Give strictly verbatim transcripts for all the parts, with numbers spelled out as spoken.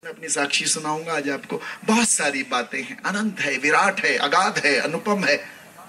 मैं अपनी साक्षी सुनाऊंगा आज आपको। बहुत सारी बातें हैं, अनंत है, विराट है, अगाध है, अनुपम है,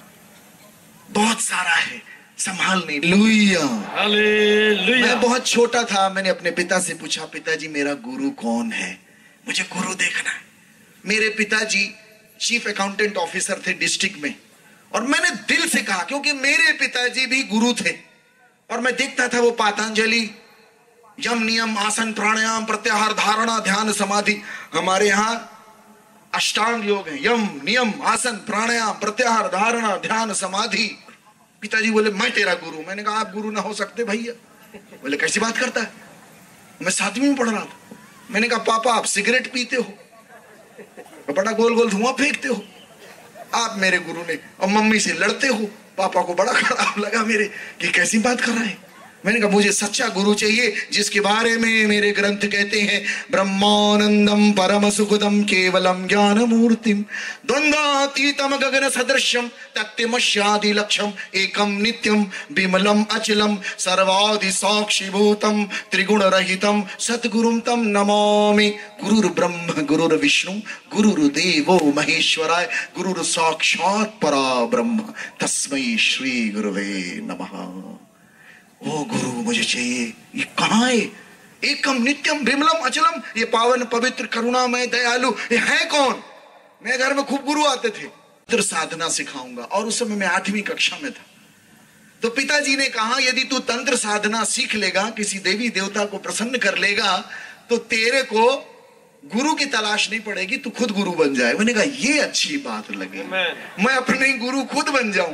बहुत सारा है, संभाल नहीं। लुइया हालेलुया। मैं बहुत छोटा था, मैंने अपने पिता से पूछा, पिताजी मेरा गुरु कौन है, मुझे गुरु देखना है। मेरे पिताजी चीफ अकाउंटेंट ऑफिसर थे डिस्ट्रिक्ट में, और मैंने दिल से कहा, क्योंकि मेरे पिताजी भी गुरु थे, और मैं देखता था वो पातंजलि यम नियम आसन प्राणायाम प्रत्याहार धारणा ध्यान समाधि, हमारे यहाँ अष्टांग योग है, यम नियम आसन प्राणायाम प्रत्याहार धारणा ध्यान समाधि। पिताजी बोले मैं तेरा गुरु। मैंने कहा आप गुरु ना हो सकते भैया। बोले कैसी बात करता है, मैं सातवीं में पढ़ रहा था। मैंने कहा पापा आप सिगरेट पीते हो, बड़ा गोल गोल धुआं फेंकते हो, आप मेरे गुरु ने, और मम्मी से लड़ते हो। पापा को बड़ा खराब लगा मेरे कि कैसी बात कर रहा है। मैंने कहा मुझे सच्चा गुरु चाहिए जिसके बारे में मेरे ग्रंथ कहते हैं, ब्रह्मानंदम परम सुखदम केवलम ज्ञान मूर्तिम द्वंद्वातीतम गगन सदृश्यम तत्वमस्यादि लक्ष्यम एकम नित्यम विमलम अचलम सर्वादि साक्षीभूतम त्रिगुण रहितम सद्गुरुम तम नमामि। गुरुर् ब्रह्म गुरुर् विष्णु गुरुर्देवो महेश्वराय गुरुर् साक्षात् परा ब्रह्म तस्मै श्री गुरुवे नमः। ओ गुरु मुझे चाहिए, ये कहाँ है? एकम नित्यम विमलम अचलम, ये पावन पवित्र करुणामय दयालु, ये है कौन? मेरे घर में खूब गुरु आते थे, तंत्र साधना सिखाऊंगा, और उस समय मैं आठवीं कक्षा में था। तो पिताजी ने कहा यदि तू तंत्र साधना सीख लेगा, किसी देवी देवता को प्रसन्न कर लेगा, तो तेरे को गुरु की तलाश नहीं पड़ेगी, तू खुद गुरु बन जाए। मैंने कहा ये अच्छी बात लगी, मैं अपने गुरु खुद बन जाऊं।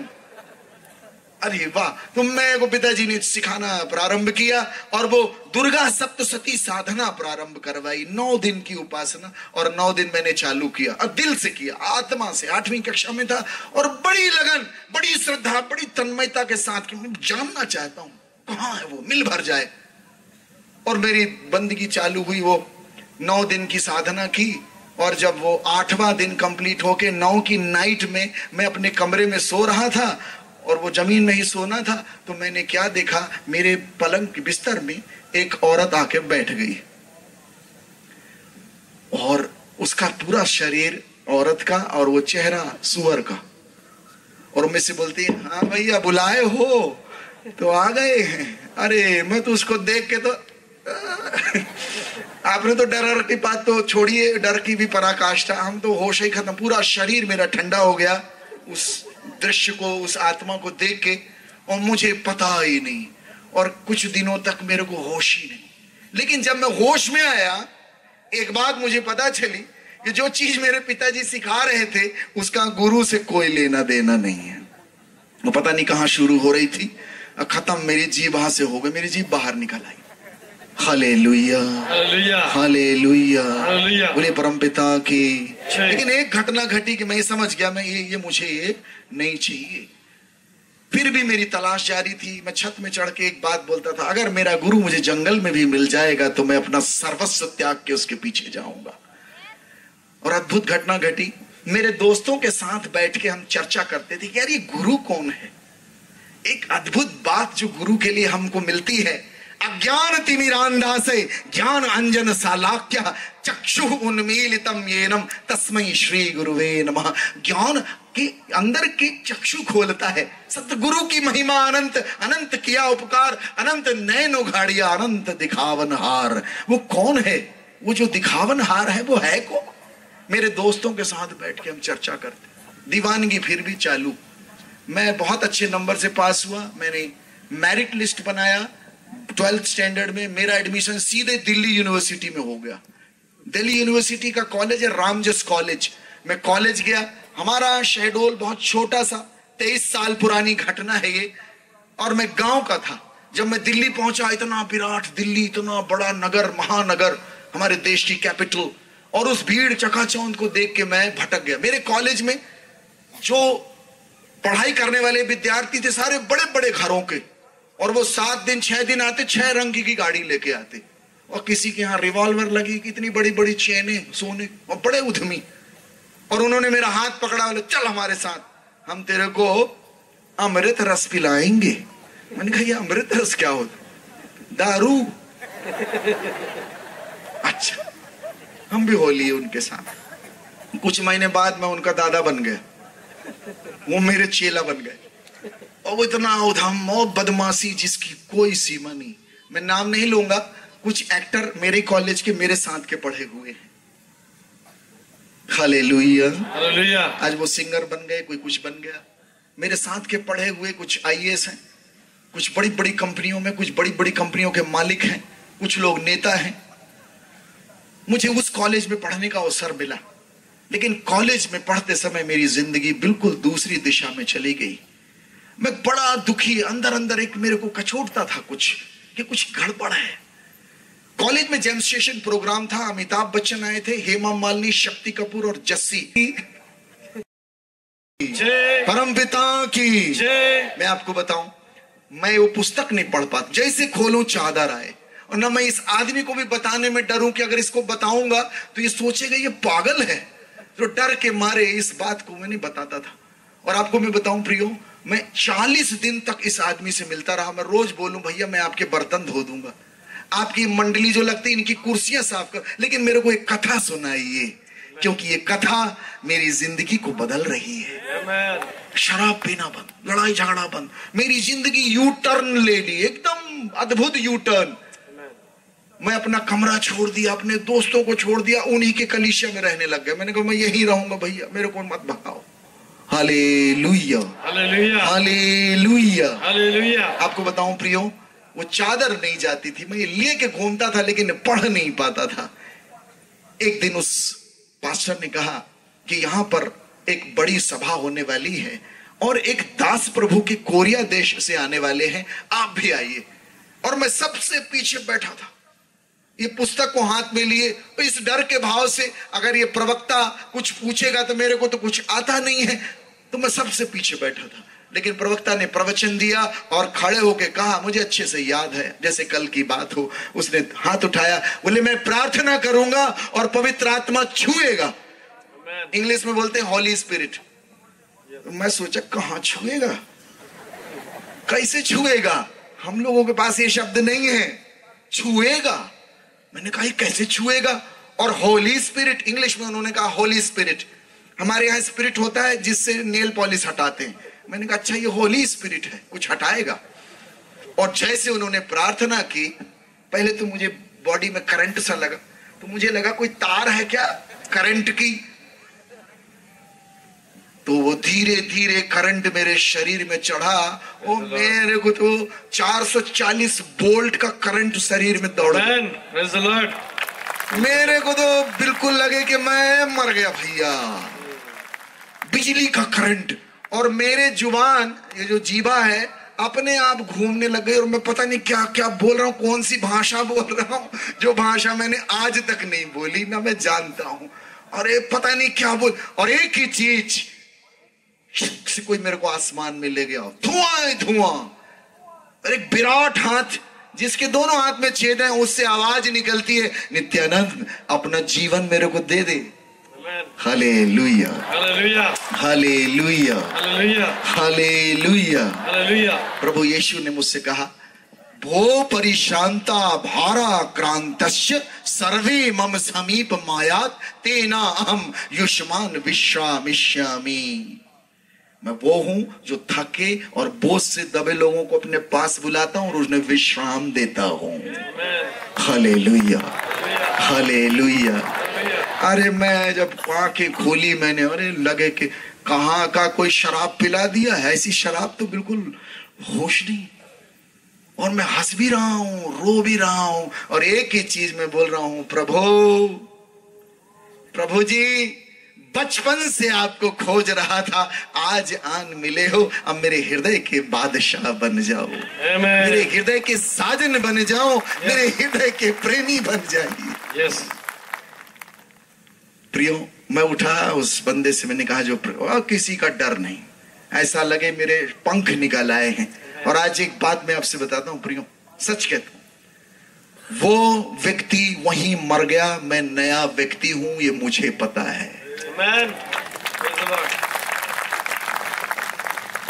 अरे वाह। तो मैं को पिताजी ने सिखाना प्रारंभ किया, और वो दुर्गा सप्तशती साधना प्रारंभ करवाई, नौ दिन की उपासना, और नौ दिन मैंने चालू किया, और दिल से किया, आत्मा से। आठवीं कक्षा में था, और बड़ी लगन, बड़ी श्रद्धा, बड़ी तन्मयता के साथ कि मैं जानना चाहता हूं कहां है वो, मिल भर जाए। और मेरी बंदगी चालू हुई, वो नौ दिन की साधना की, और जब वो आठवां दिन कंप्लीट होके नौ की नाइट में मैं अपने कमरे में सो रहा था, और वो जमीन में ही सोना था, तो मैंने क्या देखा, मेरे पलंग के बिस्तर में एक औरत आके बैठ गई, और उसका पूरा शरीर औरत का और वो चेहरा सुअर का, और मुझसे बोलती है हाँ भैया बुलाए हो तो आ गए हैं। अरे मैं तो उसको देख के तो आपने तो डर की बात तो छोड़िए, डर की भी पराकाष्ठा, हम तो होश ही खत्म, पूरा शरीर मेरा ठंडा हो गया उस दृश्य को, उस आत्मा को देख के, और मुझे पता ही नहीं, और कुछ दिनों तक मेरे को होश ही नहीं। लेकिन जब मैं होश में आया, एक बात मुझे पता चली कि जो चीज मेरे पिताजी सिखा रहे थे उसका गुरु से कोई लेना देना नहीं है। वो पता नहीं कहां शुरू हो रही थी, खत्म मेरी जीभ वहां से हो गई, मेरी जीभ बाहर निकल आई। हालेलुया हालेलुया बोले परमपिता की। लेकिन एक घटना घटी कि मैं समझ गया, मैं ये ये मुझे ये नहीं चाहिए। फिर भी मेरी तलाश जारी थी। मैं छत में चढ़ के एक बात बोलता था, अगर मेरा गुरु मुझे जंगल में भी मिल जाएगा तो मैं अपना सर्वस्व त्याग के उसके पीछे जाऊंगा। और अद्भुत घटना घटी, मेरे दोस्तों के साथ बैठ के हम चर्चा करते थे कि यार ये गुरु कौन है। एक अद्भुत बात जो गुरु के लिए हमको मिलती है, अज्ञान तिमिरांधा से ज्ञान अंजन सालाक्य चक्षु उन्मीलितम येनम तस्मै श्री गुरुवे नमः। ज्ञान के अंदर के चक्षु खोलता है। सतगुरु की महिमा अनंत, अनंत किया उपकार, अनंत नैनो घाड़िया अनंत दिखावन हार। वो कौन है? वो जो दिखावन हार है वो है कौन? मेरे दोस्तों के साथ बैठ के हम चर्चा करते। दीवानगी फिर भी चालू। मैं बहुत अच्छे नंबर से पास हुआ। मैंने मेरिट लिस्ट बनाया ट्वेल्थ स्टैंडर्ड में। मेरा एडमिशन सीधे दिल्ली यूनिवर्सिटी में हो गया। दिल्ली यूनिवर्सिटी का कॉलेज है रामजस कॉलेज। मैं कॉलेज गया। हमारा शहडोल बहुत छोटा सा, तेईस साल पुरानी घटना है ये, और मैं गांव का था। जब मैं दिल्ली पहुंचा, इतना विराट दिल्ली, इतना बड़ा नगर, महानगर, हमारे देश की कैपिटल, और उस भीड़ चकाचौंध को देख के मैं भटक गया। मेरे कॉलेज में जो पढ़ाई करने वाले विद्यार्थी थे सारे बड़े बड़े घरों के, और वो सात दिन छह दिन आते, छह रंग की गाड़ी लेके आते, और किसी के यहाँ रिवॉल्वर लगी, कितनी बड़ी बड़ी चेनें सोने, और बड़े उद्यमी। और उन्होंने मेरा हाथ पकड़ा, बोले चल हमारे साथ, हम तेरे को अमृत रस पिलाएंगे। मैंने कहा ये अमृत रस क्या होता? दारू। अच्छा हम भी होली उनके साथ। कुछ महीने बाद मैं उनका दादा बन गया, वो मेरे चेला बन गए। और वो इतना उधम और बदमाशी जिसकी कोई सीमा नहीं। मैं नाम नहीं लूंगा, कुछ एक्टर मेरे कॉलेज के मेरे साथ के पढ़े हुए हैं। Hallelujah, hallelujah. आज वो सिंगर बन गए, कोई कुछ बन गया। मेरे साथ के पढ़े हुए कुछ आई ए एस हैं, कुछ बड़ी बड़ी कंपनियों में, कुछ बड़ी बड़ी कंपनियों के मालिक हैं, कुछ लोग नेता हैं। मुझे उस कॉलेज में पढ़ने का अवसर मिला, लेकिन कॉलेज में पढ़ते समय मेरी जिंदगी बिल्कुल दूसरी दिशा में चली गई। मैं बड़ा दुखी, अंदर अंदर एक मेरे को कचोटता था कुछ कि कुछ गड़बड़ है। कॉलेज में जेम स्टेशन प्रोग्राम था, अमिताभ बच्चन आए थे, हेमा मालिनी, शक्ति कपूर और जस्सी। परमपिता की मैं आपको बताऊं, मैं वो पुस्तक नहीं पढ़ पाता। जैसे खोलूं चादर आए, और ना मैं इस आदमी को भी बताने में डरूं कि अगर इसको बताऊंगा तो ये सोचेगा ये पागल है। तो डर के मारे इस बात को मैं नहीं बताता था। और आपको मैं बताऊं प्रियो, मैं चालीस दिन तक इस आदमी से मिलता रहा। मैं रोज बोलूं भैया मैं आपके बर्तन धो दूंगा, आपकी मंडली जो लगती है इनकी कुर्सियां साफ कर, लेकिन मेरे को एक कथा सुनाइए, क्योंकि ये कथा मेरी जिंदगी को बदल रही है। शराब पीना बंद, लड़ाई झगड़ा बंद, मेरी जिंदगी यू टर्न ले ली, एकदम अद्भुत यू टर्न। मैं अपना कमरा छोड़ दिया, अपने दोस्तों को छोड़ दिया, उन्हीं के कलीसिया में रहने लग गया। मैंने कहा मैं यहीं रहूंगा भैया, मेरे को मत भगाओ। Hallelujah, hallelujah, hallelujah, hallelujah. आपको बताऊं प्रियो, वो चादर नहीं जाती थी, मैं ये लिए के घूमता था लेकिन पढ़ नहीं पाता था। एक दिन उस पास्टर ने कहा कि यहां पर एक बड़ी सभा होने वाली है और एक दास प्रभु के कोरिया देश से आने वाले हैं, आप भी आइए। और मैं सबसे पीछे बैठा था, ये पुस्तक को हाथ में लिए, तो इस डर के भाव से अगर ये प्रवक्ता कुछ पूछेगा तो मेरे को तो कुछ आता नहीं है, तो मैं सबसे पीछे बैठा था। लेकिन प्रवक्ता ने प्रवचन दिया और खड़े होके कहा, मुझे अच्छे से याद है जैसे कल की बात हो, उसने हाथ उठाया, बोले मैं प्रार्थना करूंगा और पवित्र आत्मा छुएगा। इंग्लिश में बोलते हैं हॉली स्पिरिट। मैं सोचा कहां छुएगा, कैसे छुएगा, हम लोगों के पास ये शब्द नहीं है, छुएगा। मैंने कहा कैसे छुएगा, और होली स्पिरिट, इंग्लिश में उन्होंने कहा होली स्पिरिट। हमारे यहाँ स्पिरिट होता है जिससे नेल पॉलिश हटाते हैं। मैंने कहा अच्छा ये होली स्पिरिट है, कुछ हटाएगा। और जैसे उन्होंने प्रार्थना की, पहले तो मुझे बॉडी में करंट सा लगा, तो मुझे लगा कोई तार है क्या करंट की, तो वो धीरे धीरे करंट मेरे शरीर में चढ़ा। ओ मेरे को तो चार सौ चालीस वोल्ट का करंट शरीर में दौड़ा। मेरे को तो बिल्कुल लगे कि मैं मर गया भैया, बिजली का करंट। और मेरे जुबान, ये जो जीवा है, अपने आप घूमने लग गई और मैं पता नहीं क्या क्या बोल रहा हूँ, कौन सी भाषा बोल रहा हूँ, जो भाषा मैंने आज तक नहीं बोली, ना मैं जानता हूँ। और ये पता नहीं क्या बोल, और एक ही चीज से कोई मेरे को आसमान में ले गया, धुआं धुआं। और एक विराट हाथ जिसके दोनों हाथ में छेद है, उससे आवाज निकलती है, नित्यानंद अपना जीवन मेरे को दे दे। Hallelujah, hallelujah, hallelujah, hallelujah, hallelujah. प्रभु यीशु ने मुझसे कहा, भो परिशांता भारा क्रांतस्य सर्वे मम समीप मायात तेना अहम युष्मान विश्रामिष्यामि। मैं वो हूं जो थके और बोझ से दबे लोगों को अपने पास बुलाता हूं और उन्हें विश्राम देता हूं। Hallelujah, hallelujah. अरे मैं जब आंखें खोली मैंने, अरे लगे कि कहां का कोई शराब पिला दिया है, ऐसी शराब तो बिल्कुल होश नहीं। और मैं हंस भी रहा हूं, रो भी रहा हूं, और एक ही चीज मैं बोल रहा हूं, प्रभु प्रभु जी बचपन से आपको खोज रहा था, आज आन मिले हो, अब मेरे हृदय के बादशाह बन जाओ, मेरे हृदय के साजन बन जाओ, yes. मेरे हृदय के प्रेमी बन जाइए। yes. प्रियो, मैं उठा, उस बंदे से मैंने कहा, जो किसी का डर नहीं, ऐसा लगे मेरे पंख निकल आए हैं। और आज एक बात मैं आपसे बताता हूं प्रियो, सच कहता हूं, वो व्यक्ति वहीं मर गया, मैं नया व्यक्ति हूं, ये मुझे पता है। Amen.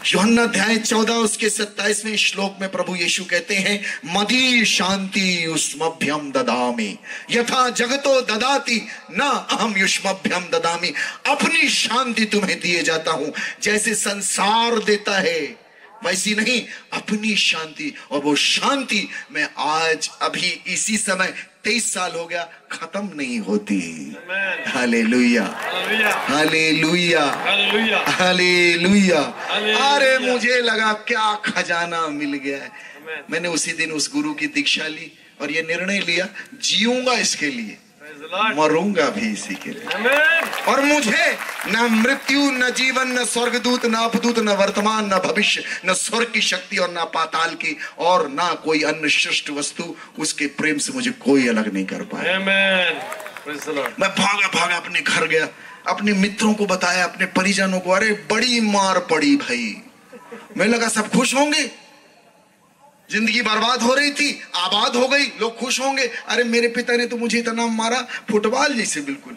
यूहन्ना अध्याय चौदह उसके सत्ताईसवें श्लोक में प्रभु यीशु कहते हैं, मदी शांति युष्मभ्यम ददामि यथा जगतो ददाति न अहम युष्मभ्यम ददामि। अपनी शांति तुम्हें दिए जाता हूं, जैसे संसार देता है वैसी नहीं, अपनी शांति। और वो शांति मैं आज अभी इसी समय तेईस साल हो गया, खत्म नहीं होती। Hallelujah, hallelujah, hallelujah. अरे मुझे लगा क्या खजाना मिल गया है। मैंने उसी दिन उस गुरु की दीक्षा ली और ये निर्णय लिया, जीऊंगा इसके लिए, मरूंगा भी इसी के लिए। और मुझे न मृत्यु, न जीवन, न स्वर्गदूत, न अपदूत, न वर्तमान, न भविष्य, न स्वर्ग की शक्ति और न पाताल की और न कोई अन्य सृष्ट वस्तु, उसके प्रेम से मुझे कोई अलग नहीं कर पाया। मैं भागा भागा अपने घर गया, अपने मित्रों को बताया, अपने परिजनों को। अरे बड़ी मार पड़ी भाई। मैं लगा सब खुश होंगे, जिंदगी बर्बाद हो रही थी, आबाद हो गई, लोग खुश होंगे। अरे मेरे पिता ने तो मुझे इतना मारा, फुटबॉल जैसे बिल्कुल।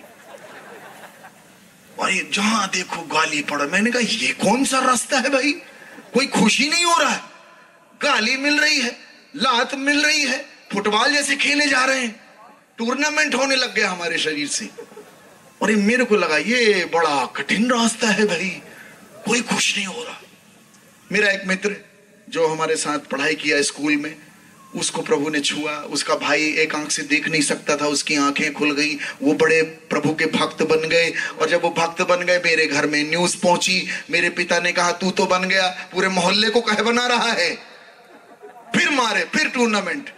और ये जहां देखो गाली पड़ा। मैंने कहा ये कौन सा रास्ता है भाई, कोई खुशी नहीं हो रहा है, गाली मिल रही है, लात मिल रही है, फुटबॉल जैसे खेले जा रहे हैं, टूर्नामेंट होने लग गया हमारे शरीर से। और ये मेरे को लगा ये बड़ा कठिन रास्ता है भाई, कोई खुश नहीं हो रहा। मेरा एक मित्र जो हमारे साथ पढ़ाई किया स्कूल में, उसको प्रभु ने छुआ। उसका भाई एक आंख से देख नहीं सकता था, उसकी आंखें खुल गई, वो बड़े प्रभु के भक्त बन गए। और जब वो भक्त बन गए, मेरे घर में न्यूज पहुंची। मेरे पिता ने कहा तू तो बन गया, पूरे मोहल्ले को कहे बना रहा है। फिर मारे, फिर टूर्नामेंट।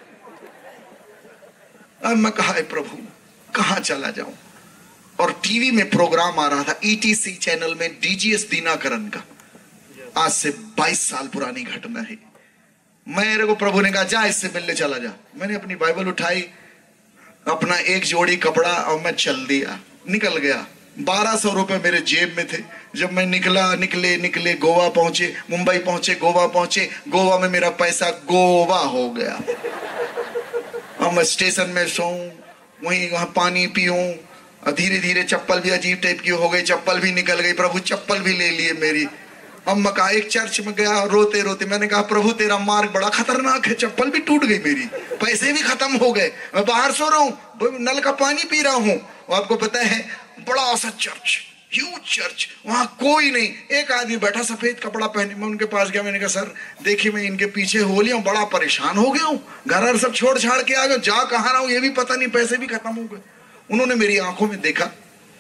अब मैं कहा प्रभु कहां चला जाऊं। और टीवी में प्रोग्राम आ रहा था ईटीसी चैनल में, डीजीएस दिनाकरन का। आज से बाईस साल पुरानी घटना है। मेरे को प्रभु ने कहा जा इससे मिलने चला जा। मैंने अपनी बाइबल उठाई, अपना एक जोड़ी कपड़ा और मैं चल दिया, निकल गया। बारह सौ रुपए मेरे जेब में थे। जब मैं निकला, निकले निकले गोवा पहुंचे, मुंबई पहुंचे, गोवा पहुंचे। गोवा में मेरा पैसा गोवा हो गया। अब मैं स्टेशन में सोऊं, वहीं वहां पानी पीऊं। धीरे धीरे चप्पल भी अजीब टाइप की हो गई, चप्पल भी निकल गई। प्रभु चप्पल भी ले लिए मेरी। अब मैं कहा एक चर्च में गया, रोते रोते मैंने कहा प्रभु तेरा मार्ग बड़ा खतरनाक है, चप्पल भी टूट गई मेरी, पैसे भी खत्म हो गए, मैं बाहर सो रहा हूँ, नल का पानी पी रहा हूँ। और आपको पता है बड़ा सा चर्च, ह्यूज चर्च, वहां कोई नहीं। एक आदमी बैठा सफेद कपड़ा पहने। मैं उनके पास गया, मैंने कहा सर देखिए मैं इनके पीछे हो लिया हूँ, बड़ा परेशान हो गया हूँ, घर सब छोड़ छाड़ के आ गया, जा कहाँ रहा हूँ ये भी पता नहीं, पैसे भी खत्म हो गए। उन्होंने मेरी आंखों में देखा,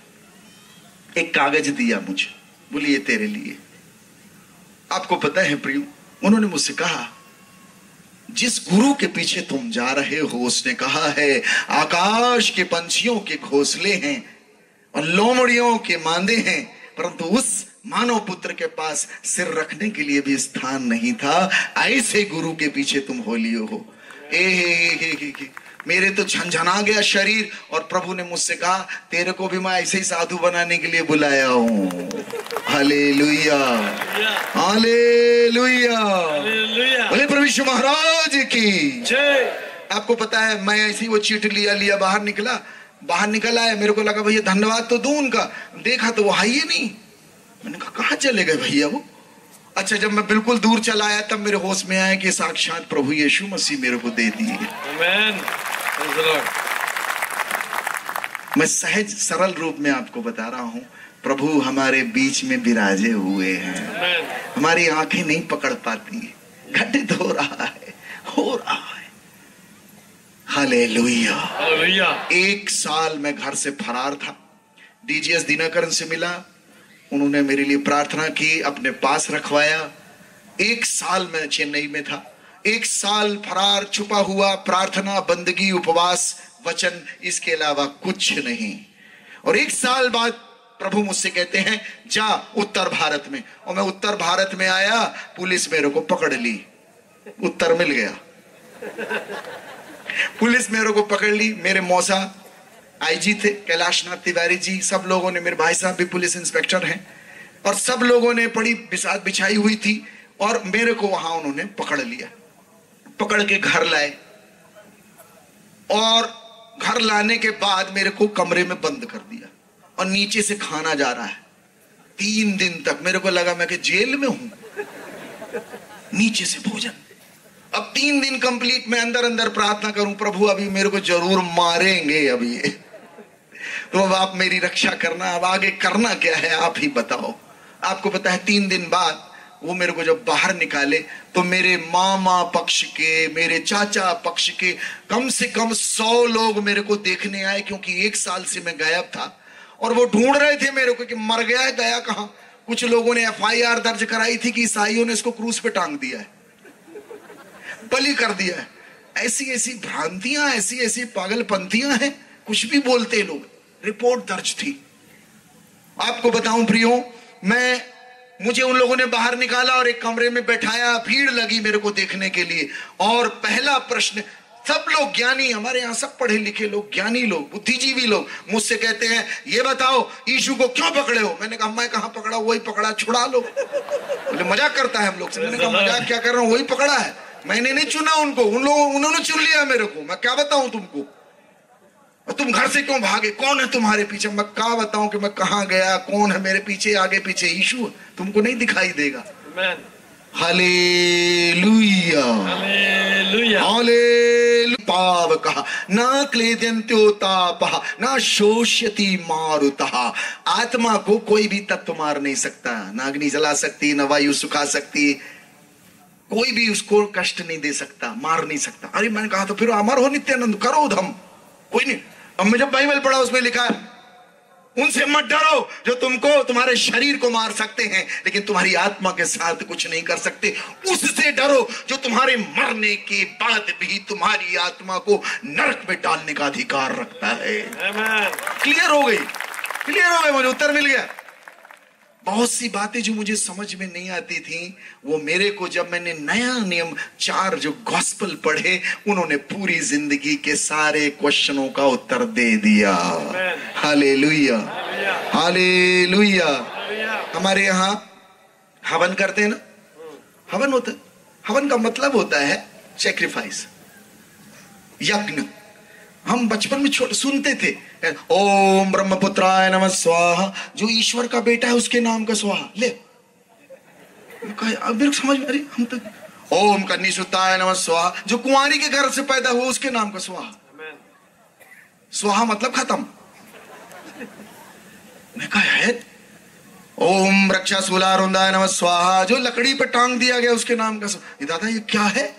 एक कागज दिया मुझे, बोली ये तेरे लिए। आपको पता है प्रियो, उन्होंने मुझसे कहा जिस गुरु के पीछे तुम जा रहे हो, उसने कहा है आकाश के पंछियों के घोंसले हैं और लोमड़ियों के मांदे हैं, परंतु उस मानव पुत्र के पास सिर रखने के लिए भी स्थान नहीं था। ऐसे गुरु के पीछे तुम हो लियो हो। ए, हे, हे, हे, हे, हे। मेरे तो झंझना गया शरीर। और प्रभु ने मुझसे कहा तेरे को भी मैं ऐसे ही साधु बनाने के लिए बुलाया हूँ। हालेलुया, हालेलुया, बोले प्रभु यीशु महाराज की जय। आपको पता है मैं ऐसे ही वो चीट लिया लिया बाहर निकला, बाहर निकल आया। मेरे को लगा भैया धन्यवाद तो दूं उनका, देखा तो वो है ही नहीं। मैंने कहा कहाँ चले गए भैया वो। अच्छा जब मैं बिल्कुल दूर चला आया तब मेरे होश में आया कि साक्षात प्रभु यीशु मसीह मेरे को दे दिए। आमीन। मैं सहज सरल रूप में आपको बता रहा हूं, प्रभु हमारे बीच में विराजे हुए हैं। हमारी आंखें नहीं पकड़ पाती, घटित हो रहा है, हो रहा है। Hallelujah, hallelujah. एक साल मैं घर से फरार था। डीजीएस दिनाकरन से मिला, उन्होंने मेरे लिए प्रार्थना की, अपने पास रखवाया। एक साल मैं चेन्नई में था। एक साल फरार, छुपा हुआ, प्रार्थना, बंदगी, उपवास, वचन, इसके अलावा कुछ नहीं। और एक साल बाद प्रभु मुझसे कहते हैं जा उत्तर भारत में। और मैं उत्तर भारत में आया, पुलिस मेरे को पकड़ ली। उत्तर मिल गया, पुलिस मेरे को पकड़ ली। मेरे मौसा आईजी थे कैलाश नाथ तिवारी जी, सब लोगों ने, मेरे भाई साहब भी पुलिस इंस्पेक्टर हैं, और सब लोगों ने बड़ी बिसात बिछाई हुई थी। और मेरे को वहां उन्होंने पकड़ लिया, पकड़ के घर लाए। और घर लाने के बाद मेरे को कमरे में बंद कर दिया और नीचे से खाना जा रहा है। तीन दिन तक मेरे को लगा मैं कि जेल में हूं। नीचे से भोजन। अब तीन दिन कंप्लीट मैं अंदर अंदर प्रार्थना करूं, प्रभु अभी मेरे को जरूर मारेंगे अभी, तो अब आप मेरी रक्षा करना, अब आगे करना क्या है आप ही बताओ। आपको पता है तीन दिन बाद वो मेरे को जब बाहर निकाले तो मेरे मामा पक्ष के, मेरे चाचा पक्ष के कम से कम सौ लोग मेरे को देखने आए, क्योंकि एक साल से मैं गायब था और वो ढूंढ रहे थे मेरे को कि मर गया है, गया कहां। कुछ लोगों ने एफ आई आर दर्ज कराई थी कि ईसाइयों ने इसको क्रूस पे टांग दिया है, बलि कर दिया है। ऐसी ऐसी भ्रांतियां, ऐसी ऐसी पागलपंथियां हैं, कुछ भी बोलते लोग। रिपोर्ट दर्ज थी। आपको बताऊं प्रियो, मैं मुझे उन लोगों ने बाहर निकाला और एक कमरे में बैठाया, भीड़ लगी मेरे को देखने के लिए। और पहला प्रश्न, सब लोग ज्ञानी, हमारे यहाँ सब पढ़े लिखे लोग, ज्ञानी लोग, बुद्धिजीवी लोग मुझसे कहते हैं ये बताओ यीशु को क्यों पकड़े हो। मैंने कहा मैं कहां पकड़ा, वही पकड़ा, छुड़ा लो। बोले मजाक करता है हम लोग से। मैंने कहा मजाक क्या कर रहा हूं, वही पकड़ा है, मैंने नहीं चुना उनको, उन लोगों उन्होंने चुन लिया मेरे को। मैं क्या बताऊं तुमको, तुम घर से क्यों भागे, कौन है तुम्हारे पीछे। मैं क्या बताऊं कि मैं कहां गया, कौन है मेरे पीछे, आगे पीछे यीशु तुमको नहीं दिखाई देगा। Hallelujah, hallelujah, hallelujah. पाव कहा ना क्लेद्यन्त्योतापः ना शोष्यति मारुतः। आत्मा को कोई भी तत्व मार नहीं सकता, ना अग्नि जला सकती, ना वायु सुखा सकती, कोई भी उसको कष्ट नहीं दे सकता, मार नहीं सकता। अरे मैंने कहा तो फिर अमर हो नित्यानंद, करो उधम, कोई नहीं। अब मैं जब बाइबल पढ़ा उसमें लिखा है उनसे मत डरो जो तुमको तुम्हारे शरीर को मार सकते हैं लेकिन तुम्हारी आत्मा के साथ कुछ नहीं कर सकते। उससे डरो जो तुम्हारे मरने के बाद भी तुम्हारी आत्मा को नरक में डालने का अधिकार रखता है। क्लियर हो गई, क्लियर हो गई, मुझे उत्तर मिल गया। बहुत सी बातें जो मुझे समझ में नहीं आती थी, वो मेरे को जब मैंने नया नियम चार जो गॉस्पल पढ़े, उन्होंने पूरी जिंदगी के सारे क्वेश्चनों का उत्तर दे दिया। Hallelujah, hallelujah. हमारे यहाँ हवन करते हैं ना, हवन होता है, हवन का मतलब होता है सैक्रिफाइस, यज्ञ। हम बचपन में छोटे सुनते थे, ओम ब्रह्मपुत्राय नमः स्वाहा, जो ईश्वर का बेटा है उसके नाम का स्वाहा। ले मेरे को समझ में आ रही, हम तो ओम कन्नीसुताय नमः स्वाहा, जो कुंवारी के घर से पैदा हुआ उसके नाम का स्वाहा। स्वाहा मतलब खत्म। मैं कहा है ओम रक्षाशूलारुंदाय नमः स्वाहा, जो लकड़ी पे टांग दिया गया उसके नाम का स्वाहा। दादा ये क्या है,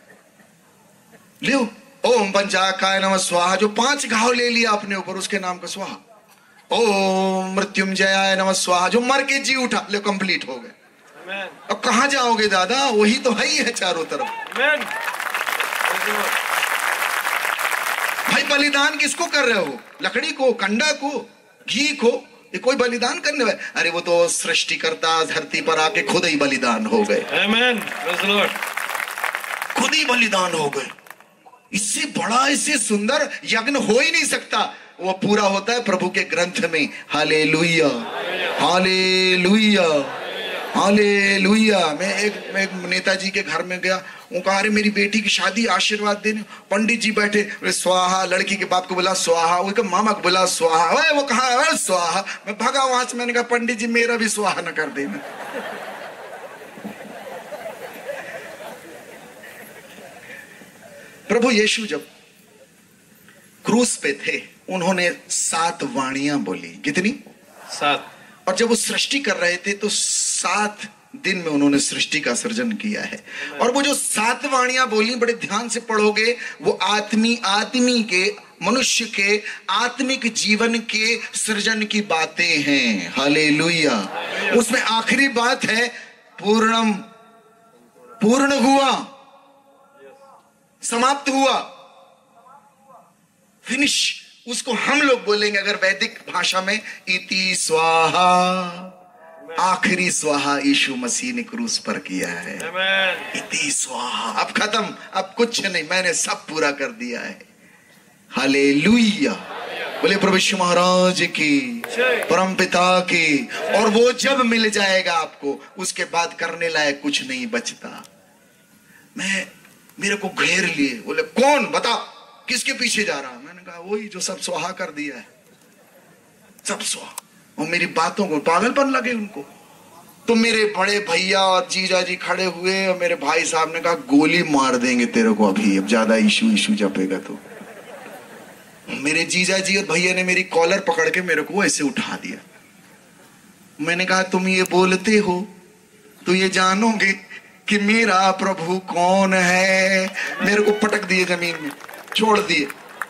ले ओम पंचाकाय नमः स्वाहा, जो पांच घाव ले लिया अपने ऊपर उसके नाम का स्वाहा। ओम मृत्युंजयाय नमः स्वाहा, जो मर के जी उठा, ले कंप्लीट हो गए। अब कहां जाओगे दादा, वही तो है ही है चारों तरफ। भाई बलिदान किसको कर रहे हो, लकड़ी को, कंडा को, घी को, ये कोई बलिदान करने वाले? अरे वो तो सृष्टिकर्ता धरती पर आके खुद ही बलिदान हो गए। खुद ही बलिदान हो गए। इससे बड़ा, इससे सुंदर यज्ञ हो ही नहीं सकता। वो पूरा होता है प्रभु के ग्रंथ में। Hallelujah, hallelujah, hallelujah. मैं एक मैं एक नेताजी के घर में गया, वो कहा अरे मेरी बेटी की शादी, आशीर्वाद देने। पंडित जी बैठे, स्वाहा, लड़की के बाप को बोला स्वाहा, उसके मामा को बोला स्वाहा। वो कहा स्वाहा, मैं भागा वहां से। मैंने कहा पंडित जी मेरा भी स्वाहा न कर देना। प्रभु यीशु जब क्रूस पे थे, उन्होंने सात वाणियां बोली। कितनी? सात। और जब वो सृष्टि कर रहे थे तो सात दिन में उन्होंने सृष्टि का सृजन किया है। और वो जो सात वाणियां बोली, बड़े ध्यान से पढ़ोगे, वो आत्मी आदमी के, मनुष्य के आत्मिक जीवन के सृजन की बातें हैं। हालेलुया। उसमें आखिरी बात है पूर्णम, पूर्ण हुआ, समाप्त हुआ, फिनिश। उसको हम लोग बोलेंगे अगर वैदिक भाषा में, इति स्वाहा। आखिरी स्वाहा यीशु मसीह ने क्रूस पर किया है। इति स्वाहा, अब खत्म, अब कुछ नहीं, मैंने सब पूरा कर दिया है। हालेलुया। बोले प्रभु यीशु महाराज की, परम पिता की। और वो जब मिल जाएगा आपको, उसके बाद करने लायक कुछ नहीं बचता। मैं मेरे को घेर लिए, बोले कौन, बता किसके पीछे जा रहा? मैंने कहा वही जो सब स्वाहा कर दिया है, सब स्वाहा। और मेरी बातों को पागलपन लगे उनको। तो मेरे बड़े भैया और जीजा जी खड़े हुए और मेरे भाई साहब ने कहा गोली मार देंगे तेरे को अभी, अब ज्यादा इशू इशू जपेगा तो। मेरे जीजा जी और भैया ने मेरी कॉलर पकड़ के मेरे को ऐसे उठा दिया। मैंने कहा तुम ये बोलते हो तो ये जानोगे कि मेरा प्रभु कौन है। मेरे को पटक दिए जमीन में, छोड़ दिए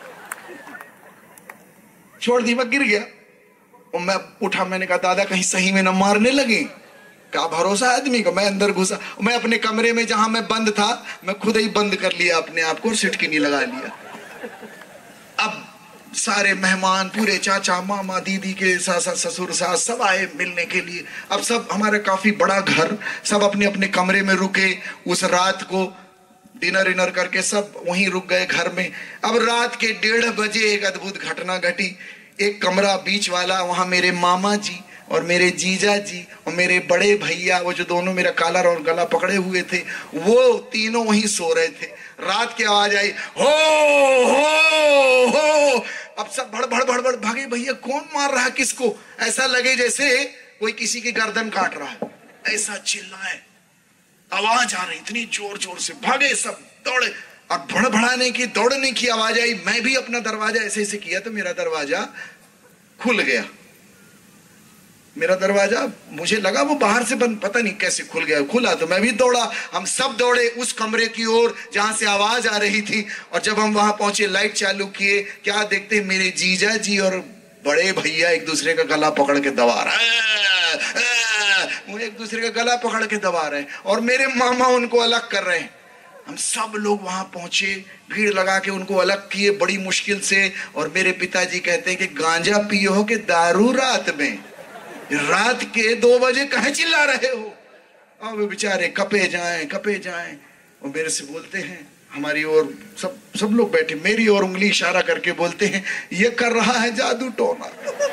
छोड़ दिए मैं गिर गया और मैं उठा। मैंने कहा दादा कहीं सही में न मारने लगे, क्या भरोसा आदमी का। मैं अंदर घुसा, मैं अपने कमरे में जहां मैं बंद था मैं खुद ही बंद कर लिया अपने आप को और सिटकिनी लगा लिया। अब सारे मेहमान, पूरे चाचा मामा दीदी के सास ससुर सास सब आए मिलने के लिए। अब सब हमारा काफी बड़ा घर, सब अपने अपने कमरे में रुके। उस रात को डिनर इनर करके सब वहीं रुक गए घर में। अब रात के डेढ़ बजे एक अद्भुत घटना घटी। एक कमरा बीच वाला, वहां मेरे मामा जी और मेरे जीजा जी और मेरे बड़े भैया, वो जो दोनों मेरा कॉलर और गला पकड़े हुए थे, वो तीनों वहीं सो रहे थे। रात की आवाज आई, हो हो हो। अब सब भड़ भड़ भड़ भड़ भागे, भैया कौन मार रहा है किसको। ऐसा लगे जैसे कोई किसी की गर्दन काट रहा है, ऐसा चिल्लाए, आवाज आ रही इतनी जोर जोर से। भागे सब, दौड़े और भड़भड़ाने की दौड़ने की आवाज आई। मैं भी अपना दरवाजा ऐसे ऐसे किया तो मेरा दरवाजा खुल गया। मेरा दरवाजा, मुझे लगा वो बाहर से बंद, पता नहीं कैसे खुल गया। खुला तो मैं भी दौड़ा। हम सब दौड़े उस कमरे की ओर जहां से आवाज आ रही थी। और जब हम वहां पहुंचे, लाइट चालू किए, क्या देखते मेरे जीजा जी और बड़े भैया एक दूसरे का गला पकड़ के दबा रहे हैं। वो एक दूसरे का गला पकड़ के दबा रहे हैं और मेरे मामा उनको अलग कर रहे हैं। हम सब लोग वहां पहुंचे, भीड़ लगा के उनको अलग किए बड़ी मुश्किल से। और मेरे पिताजी कहते हैं कि गांजा पियो हो कि दारू रात में, रात के दो बजे कहे चिल्ला रहे हो। और वे बेचारे कपे जाएं कपे जाएं और मेरे से बोलते हैं, हमारी ओर सब सब लोग बैठे, मेरी ओर उंगली इशारा करके बोलते हैं ये कर रहा है जादू टोना,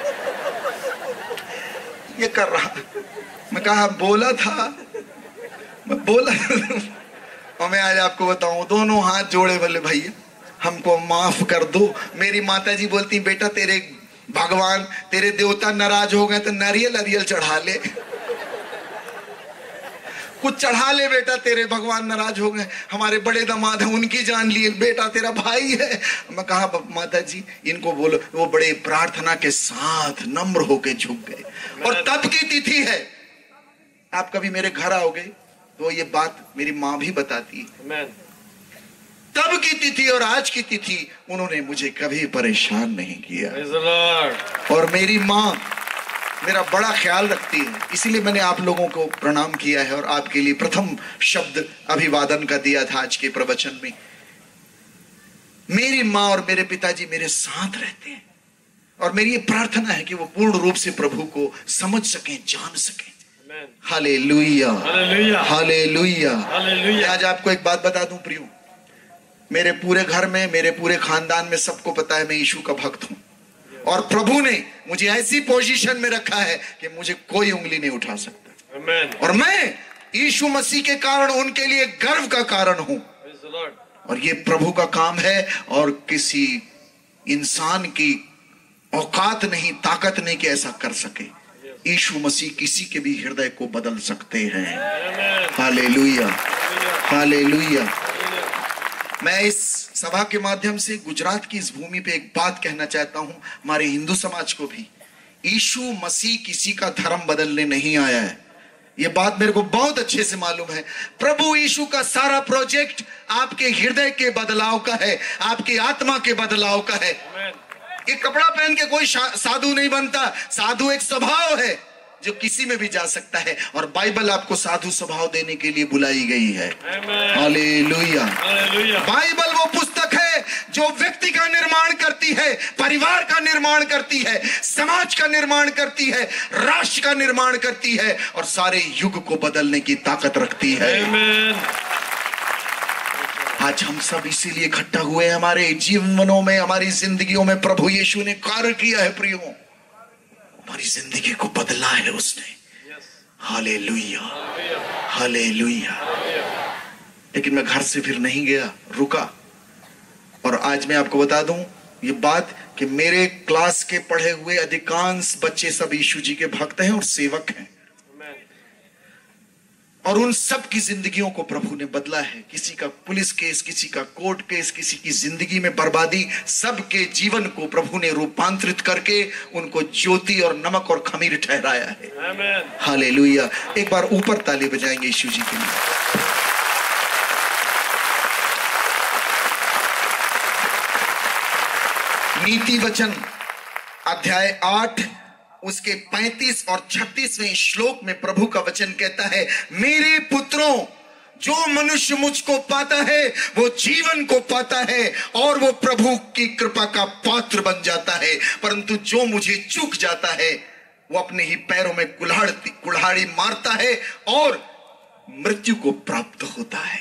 ये कर रहा। मैं कहा बोला था, मैं बोला। और मैं आज आपको बताऊं, दोनों हाथ जोड़े बोले भैया हमको माफ कर दो। मेरी माता जी बोलती बेटा तेरे भगवान तेरे देवता नाराज हो गए तो नारियल नारियल चढ़ा ले, कुछ चढ़ा ले बेटा, तेरे भगवान नाराज हो गए। हमारे बड़े दामाद हैं उनकी जान लिए, बेटा तेरा भाई है। मैं कहा माता जी इनको बोलो। वो बड़े प्रार्थना के साथ नम्र होके झुक गए। और तब की तिथि है, आप कभी मेरे घर आओगे तो ये बात मेरी माँ भी बताती है। तब की तिथि और आज की तिथि उन्होंने मुझे कभी परेशान नहीं किया। और मेरी माँ मेरा बड़ा ख्याल रखती है, इसीलिए मैंने आप लोगों को प्रणाम किया है और आपके लिए प्रथम शब्द अभिवादन का दिया था आज के प्रवचन में। मेरी माँ और मेरे पिताजी मेरे साथ रहते हैं और मेरी ये प्रार्थना है कि वो पूर्ण रूप से प्रभु को समझ सकें, जान सकें। Hallelujah, hallelujah, hallelujah. आज आपको एक बात बता दूं प्रियो, मेरे पूरे घर में, मेरे पूरे खानदान में सबको पता है मैं यीशु का भक्त हूं। और प्रभु ने मुझे ऐसी पोजीशन में रखा है कि मुझे कोई उंगली नहीं उठा सकता। Amen. और मैं यीशु मसीह के कारण उनके लिए गर्व का कारण हूं। और ये प्रभु का काम है और किसी इंसान की औकात नहीं, ताकत नहीं कि ऐसा कर सके। यीशु मसीह किसी के भी हृदय को बदल सकते हैं। Hallelujah, hallelujah. मैं इस सभा के माध्यम से गुजरात की इस भूमि पे एक बात कहना चाहता हूं, हमारे हिंदू समाज को भी। यीशु मसीह किसी का धर्म बदलने नहीं आया है, ये बात मेरे को बहुत अच्छे से मालूम है। प्रभु यीशु का सारा प्रोजेक्ट आपके हृदय के बदलाव का है, आपकी आत्मा के बदलाव का है। ये कपड़ा पहन के कोई साधु नहीं बनता। साधु एक स्वभाव है जो किसी में भी जा सकता है और बाइबल आपको साधु स्वभाव देने के लिए बुलाई गई है। हालेलुया। बाइबल वो पुस्तक है जो व्यक्ति का निर्माण करती है, परिवार का निर्माण करती है, समाज का निर्माण करती है, राष्ट्र का निर्माण करती है और सारे युग को बदलने की ताकत रखती है। आज हम सब इसीलिए इकट्ठा हुए हैं। हमारे जीवनों में, हमारी जिंदगियों में प्रभु यीशु ने कार्य किया है प्रियो, हमारी जिंदगी को बदला है उसने। Hallelujah, hallelujah. लेकिन मैं घर से फिर नहीं गया, रुका। और आज मैं आपको बता दूं ये बात कि मेरे क्लास के पढ़े हुए अधिकांश बच्चे सब यीशु जी के भक्त हैं और सेवक हैं। और उन सब की जिंदगियों को प्रभु ने बदला है। किसी का पुलिस केस, किसी का कोर्ट केस, किसी की जिंदगी में बर्बादी, सबके जीवन को प्रभु ने रूपांतरित करके उनको ज्योति और नमक और खमीर ठहराया है। आमीन, हालेलुया। एक बार ऊपर ताली बजाएंगे यीशु जी के लिए। नीति वचन अध्याय आठ उसके पैंतीस और छत्तीसवें श्लोक में प्रभु का वचन कहता है, मेरे पुत्रों, जो मनुष्य मुझको पाता है वो जीवन को पाता है और वो प्रभु की कृपा का पात्र बन जाता है, परंतु जो मुझे चूक जाता है वो अपने ही पैरों में कुल्हाड़ी कुल्हाड़ी मारता है और मृत्यु को प्राप्त होता है।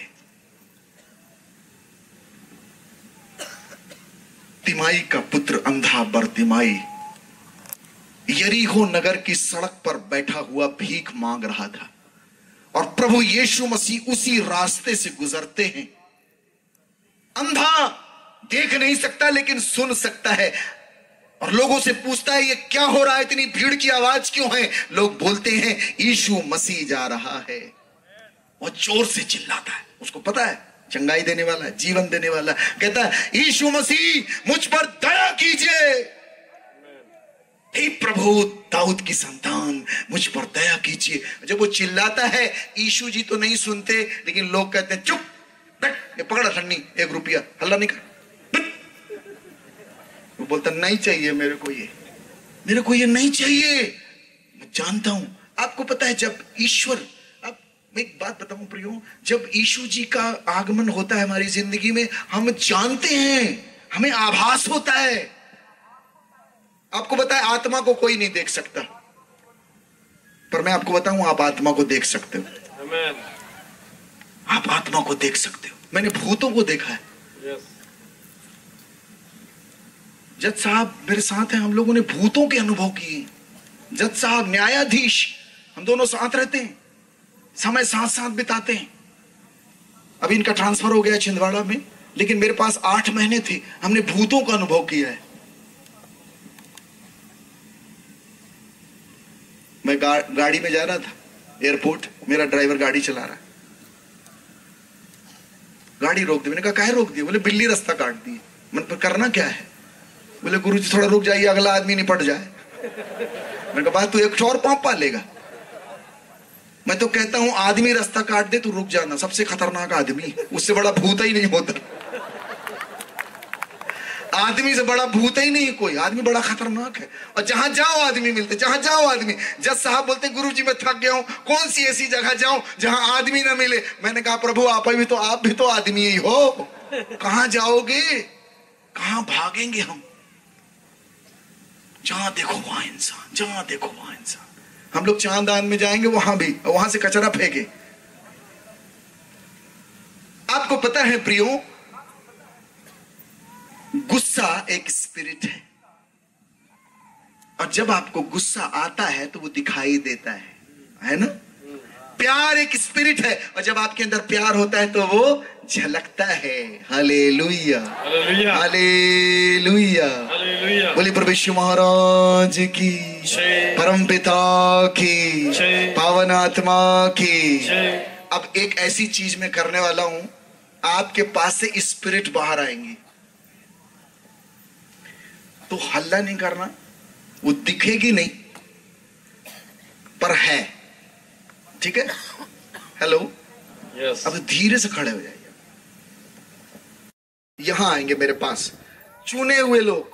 तिमाई का पुत्र अंधा बरतिमाई यरीहो नगर की सड़क पर बैठा हुआ भीख मांग रहा था और प्रभु यीशु मसीह उसी रास्ते से गुजरते हैं। अंधा देख नहीं सकता लेकिन सुन सकता है और लोगों से पूछता है, ये क्या हो रहा है, इतनी भीड़ की आवाज क्यों है? लोग बोलते हैं, यीशु मसीह जा रहा है। वो जोर से चिल्लाता है, उसको पता है चंगाई देने वाला है, जीवन देने वाला है। कहता है, यीशु मसीह मुझ पर दया कीजिए। हे प्रभु दाऊद की संतान, मुझ पर दया कीजिए। जब वो चिल्लाता है, यीशु जी तो नहीं सुनते, लेकिन लोग कहते हैं, चुप बैठ, ये पकड़ा ठन्नी, एक रुपया, हल्ला नहीं कर। वो बोलता, नहीं चाहिए मेरे को ये, मेरे को ये नहीं चाहिए। मैं जानता हूं, आपको पता है जब ईश्वर, अब मैं एक बात बताऊं प्रियो, जब यीशु जी का आगमन होता है हमारी जिंदगी में, हम जानते हैं, हमें आभास होता है। आपको पता है आत्मा को कोई नहीं देख सकता, पर मैं आपको बताऊं, आप आत्मा को देख सकते हो। आमीन। आप आत्मा को देख सकते हो। मैंने भूतों को देखा है। yes. जज साहब मेरे साथ हैं, हम लोगों ने भूतों के अनुभव किए। जज साहब, न्यायाधीश, हम दोनों साथ रहते हैं, समय साथ साथ बिताते हैं। अभी इनका ट्रांसफर हो गया छिंदवाड़ा में, लेकिन मेरे पास आठ महीने थे, हमने भूतों का अनुभव किया है। मैं गा, गाड़ी में जा रहा था एयरपोर्ट, मेरा ड्राइवर गाड़ी चला रहा है, गाड़ी रोक दी। मैंने कहा काहे रोक दी? बोले बिल्ली रास्ता काट दी। मन पर करना क्या है? बोले गुरुजी थोड़ा रुक जाइए, अगला आदमी निपट जाए। मैंने कहा बात तू एक और पाप पालेगा? मैं तो कहता हूं आदमी रास्ता काट दे तू रुक जाना, सबसे खतरनाक आदमी, उससे बड़ा भूत ही नहीं होता। आदमी से बड़ा भूत ही नहीं कोई, आदमी बड़ा खतरनाक है। और जहां जाओ आदमी मिलते, जहां जाओ आदमी। जज साहब बोलते गुरुजी मैं थक गया हूं, कौन सी ऐसी जगह जाऊं जहां आदमी ना मिले? मैंने कहा प्रभु आप भी तो आप भी तो आदमी ही हो, कहां जाओगे, कहां भागेंगे हम? जहां देखो वहां इंसान, जहां देखो वहां इंसान। हम लोग चांदान में जाएंगे, वहां भी, वहां से कचरा फेंके। आपको पता है प्रियो, गुस्सा एक स्पिरिट है, और जब आपको गुस्सा आता है तो वो दिखाई देता है, है ना? प्यार एक स्पिरिट है, और जब आपके अंदर प्यार होता है तो वो झलकता है। Hallelujah, hallelujah, hallelujah. बोले प्रभु यीशु महाराज की, परम पिता की, पावन आत्मा की। अब एक ऐसी चीज में करने वाला हूं, आपके पास से स्पिरिट बाहर आएंगी तो हल्ला नहीं करना, वो दिखेगी नहीं पर है, ठीक है? Hello, yes. अब धीरे से खड़े हो जाइए। यहां आएंगे मेरे पास चुने हुए लोग,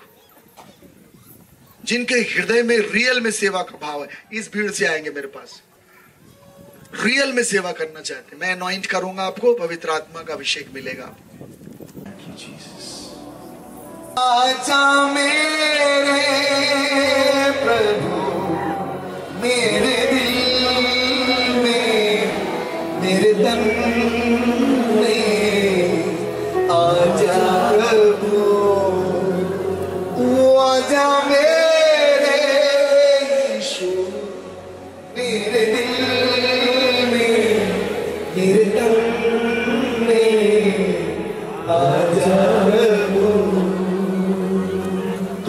जिनके हृदय में रियल में सेवा का भाव है। इस भीड़ से आएंगे मेरे पास, रियल में सेवा करना चाहते। मैं अनॉइंट करूंगा आपको, पवित्र आत्मा का अभिषेक मिलेगा आपको। आजा मेरे प्रभु मेरे दिल में, मेरे तन में, आजा प्रभु तू आजा मेरे यीशु, मेरे दिल में, मेरे तन में, आजा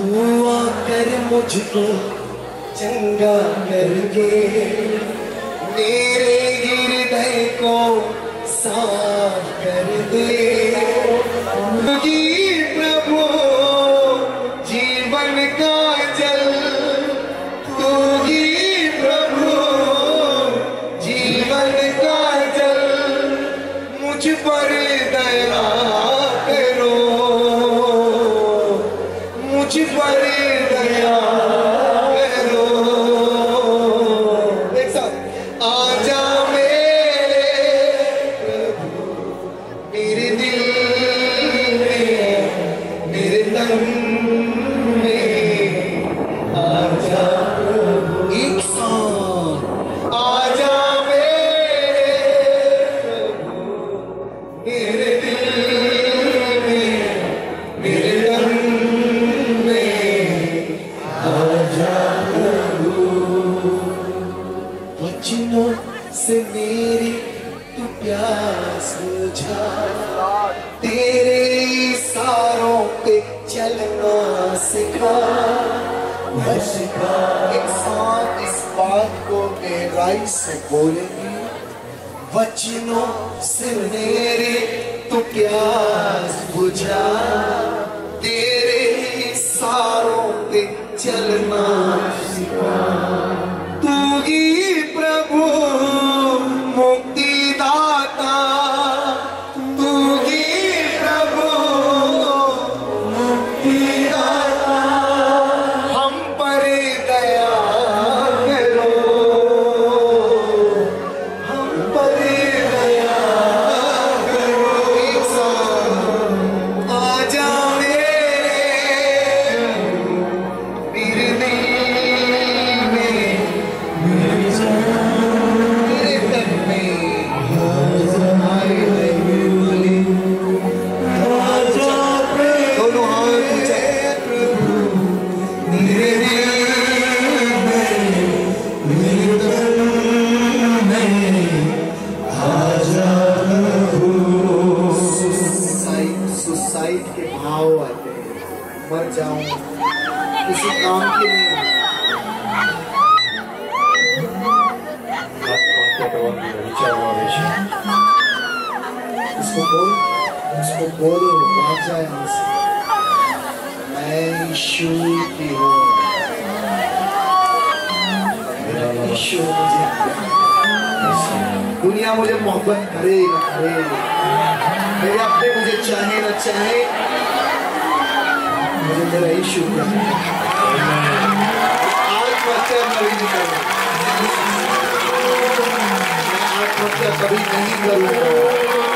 मुझको चंगा करके मेरे हृदय को साफ कर दे। प्रभु जीवन का जल, तू ही प्रभु जीवन का जल, मुझ पर दया करो, मुझ पर दया करो। एक साथ आजा मेरे प्रभु, मेरे दिल में, मेरे तन में आजा प्रभु। एक साथ आजा मेरे प्रभु, मेरे दिल में, मेरे तन में आजा प्रभु। वचनों से मेरी तू प्यास बुझा, तेरे इशारों पे चलना सिखा। एक साथ इस बात को गहराई से बोलेंगे। वचनों से मेरी तू प्यास बुझा, तेरे इशारों पे चलना सिखा। तू ही प्रभु मुक्तिदाता, तू ही प्रभु मुक्तिदाता, हम पर दया करो, हम पर दया करो। एक साथ आजा मेरे, मेरे दिल में, मेरे तन में आए बोले दोनों हाथ ऊंचे। प्रभु मेरे दिल में, मेरे तन में आजा प्रभु। सुसाइड सुसाइड के भाव आते हैं, मर जाऊं किसी काम के नहीं। उसको बोल, उसको बोलो भाग जाए हमसे। मैं यीशु की हूँ, यीशु मुझे, दुनिया मुझे मोहब्बत करे न करे, मेरे अपने मुझे चाहे न चाहे, मुझे मेरा यीशु आत्महत्या कभी नहीं करूँ, आत्महत्या कभी नहीं करूँगा।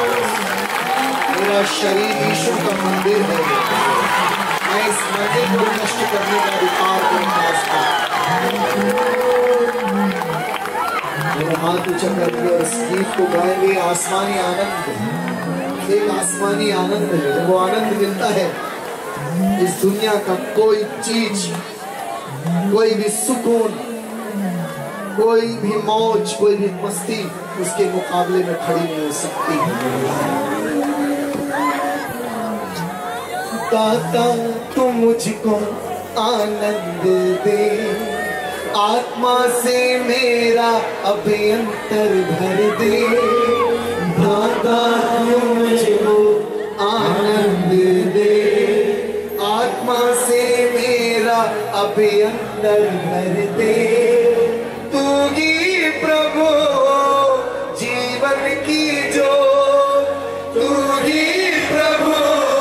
मेरा शरीर यीशु का मंदिर है, मैं इस मंदिर को नष्ट करने का अधिकार दूंगा। मेरा हाथ ऊंचा करके और इस गीत को गाएंगे। आसमानी आनंद, एक आसमानी आनंद है, वो आनंद मिलता है इस दुनिया का कोई चीज, कोई भी सुकून, कोई भी मौज, कोई भी मस्ती उसके मुकाबले में खड़ी नहीं हो सकती। दाता तू मुझको आनंद दे, आत्मा से मेरा अभ्यंतर भर दे। दाता तू मुझको आनंद दे, आत्मा से मेरा अभ्यंतर भर दे। तू ही प्रभु जीवन की जो, तू ही प्रभु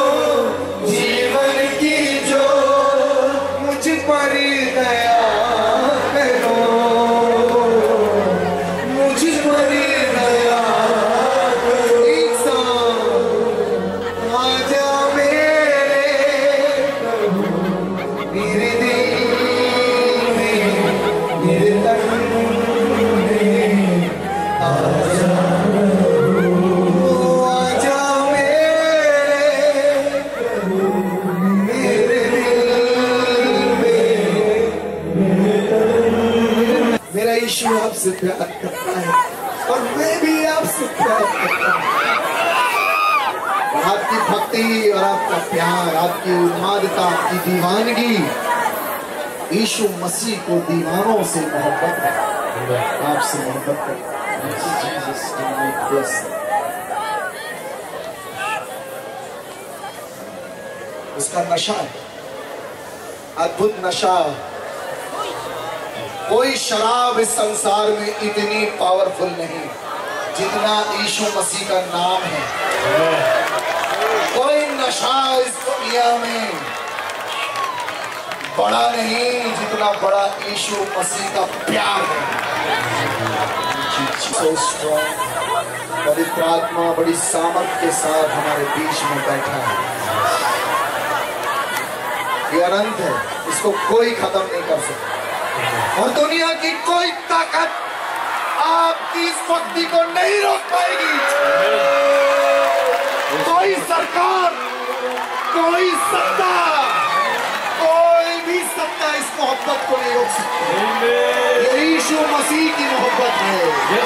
जीवन की जो, मुझ पर दया करो, मुझ पर दया करो। एक साथ आजा मेरे प्रभु, मेरे दिल में, मेरे तन में आजा प्रभु, आजा मेरे प्रभु, मेरे दिल में, मेरे तन में। मेरा यीशु आपसे प्यार करता है और मैं भी आपसे प्यार करता हूँ। आपकी भक्ति और आपका प्यार, आपकी उन्मादता, आपकी दीवानगी यीशु मसीह को दीवानों से मोहब्बत है, आपसे मोहब्बत है। उसका नशा है, अद्भुत नशा। कोई शराब इस संसार में इतनी पावरफुल नहीं जितना यीशु मसीह का नाम है। कोई नशा इस दुनिया में बड़ा नहीं जितना बड़ा यीशु मसीह का प्यार है। So strong, पवित्र आत्मा बड़ी सामर्थ के साथ हमारे बीच में बैठा है। ये अनंत है, इसको कोई खत्म नहीं कर सकता और दुनिया की कोई ताकत आपकी इस भक्ति को नहीं रोक पाएगी। कोई सरकार, कोई सत्ता, कोई भी सत्ता इस मोहब्बत को नहीं रोक सकती। ये यीशु मसीह की मोहब्बत है,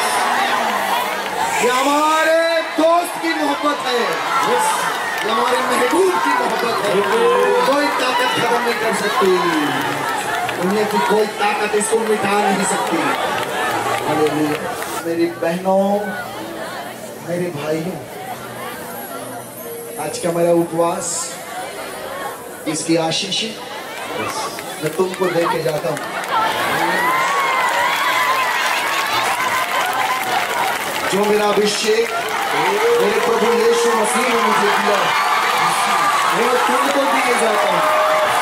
ये हमारे दोस्त की मोहब्बत है, ये हमारे महबूब की मोहब्बत है। कोई ताकत खत्म नहीं कर सकती, दुनिया की कोई ताकत इसको मिटा नहीं सकती। हालेलुया। मेरी बहनों, मेरे भाइयों, आज का मेरा उपवास, इसकी आशीष मैं तुमको देके जाता हूं। जो मेरा अभिषेक मेरे प्रभु यीशु मसीह ने मुझे दिया, वो तुमको दिए जाता हूं।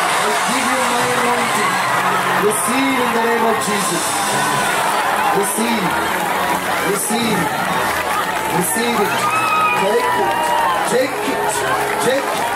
Receive in the name of Jesus. Receive, receive, receive it. Take it, take it, take it.